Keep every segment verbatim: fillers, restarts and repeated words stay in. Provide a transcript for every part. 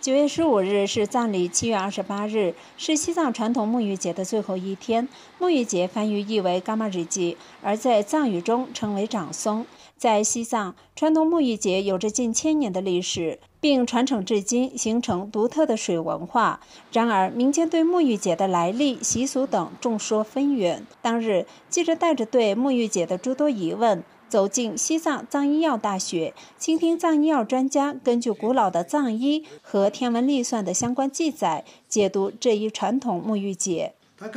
九月十五日是藏历七月二十八日，是西藏传统沐浴节的最后一天。沐浴节翻译意为噶玛日吉，而在藏语中称为长松。在西藏，传统沐浴节有着近千年的历史，并传承至今，形成独特的水文化。然而，民间对沐浴节的来历、习俗等众说纷纭。当日，记者带着对沐浴节的诸多疑问，走进西藏藏医药大学，倾听藏医药专家根据古老的藏医和天文历算的相关记载，解读这一传统沐浴节。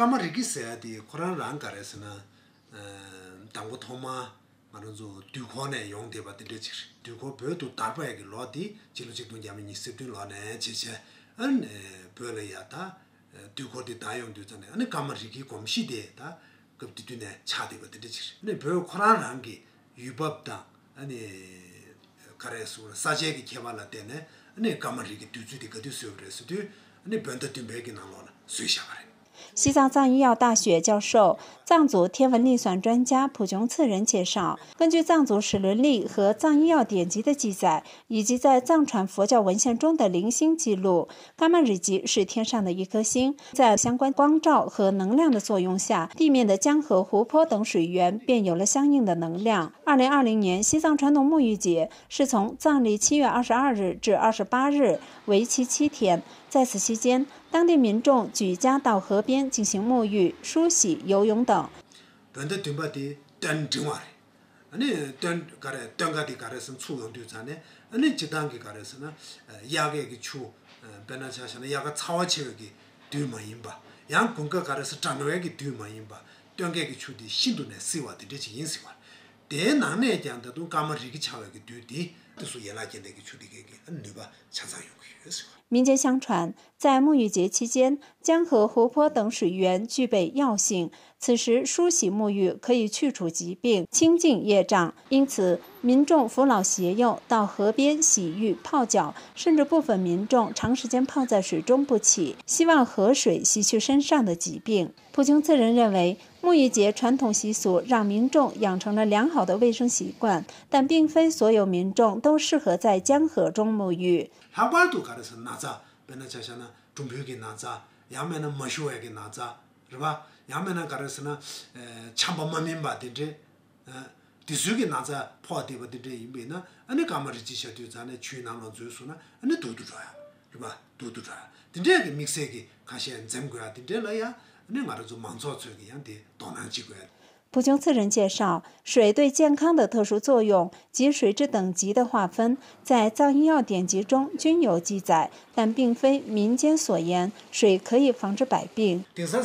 말은저 두코네 용대바들이 두코 벼도 달바에게 로디 지루직도 야미니 습든 로네 제제 안 벼려야다 두코디 다용되잖아요. 아니 가마리기 검시대다 급디드네 차대거든요. 근데 벼 코란한 게 유법다. 아니 가래서 사제기 개발할 때네 아니 가마리기 두주디 거기서 그래서도 아니 변덕된 배기 나로나 수시하래. 西藏藏医药大学教授、藏族天文历算专家普琼次仁介绍，根据藏族史伦历和藏医药典籍的记载，以及在藏传佛教文献中的零星记录，噶玛日吉是天上的一颗星，在相关光照和能量的作用下，地面的江河、湖泊等水源便有了相应的能量。二零二零年西藏传统沐浴节是从藏历七月二十二日至二十八日，为期七天。在此期间，当地民众举家到河边进行沐浴、梳洗、游泳等。 아니 던 가래 던가디 가래선 추용되잖아요. 아니 지단기 가래서는 야게기 추 베나차샤는 야가 차와치기 뒤마임바. 양 군가 가래서 장외기 뒤마임바. 던게기 추디 신도네 시와디 되지 인시와. 대나네 장다도 까마리기 차와기 뒤디 뜻수 연락견되기 추디게기 안누바 차상용이었어. 民间相传，在沐浴节期间，江河、湖泊等水源具备药性，此时梳洗沐浴可以去除疾病、清净业障。因此，民众扶老携幼到河边洗浴、泡脚，甚至部分民众长时间泡在水中不起，希望河水洗去身上的疾病。普琼次仁认为，沐浴节传统习俗让民众养成了良好的卫生习惯，但并非所有民众都适合在江河中沐浴。 하발도 가르서 나자 베나차샤나 좀벽이 나자 야매는 머쇼에게 나자 그봐 야매는 가르서나 참범만민 바든지 디수기 나자 포아디버든지 이메나 아니 가마르지 셔두자네 주인나로 주수나 아니 도두줘야 그봐 도두줘야 근데 믹스에게 가시엔 zem고야 딘데라야 아니 말아서 망조적이 양데 도난지고야 普琼次仁介绍，水对健康的特殊作用及水质等级的划分，在藏医药典籍中均有记载，但并非民间所言。水可以防治百病。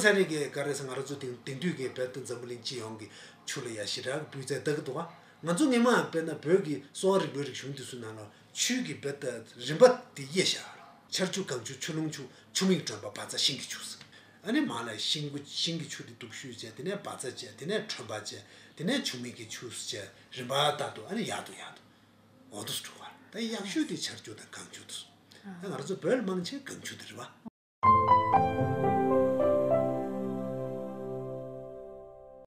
아니 말에 신구 신기 추리 독슈제 되네 바자제 되네 첨바제 되네 주미기 추스제 르바다도 아니 야도 야도 어디서 좋아 다 약슈디 철조다 강주도 내가 알아서 별 망치 강주들 봐